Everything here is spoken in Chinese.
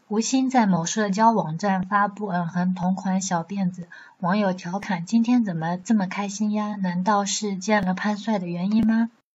吴昕在某社交网站发布“嗯哼”同款小辫子，网友调侃：“今天怎么这么开心呀？难道是见了潘帅的原因吗？”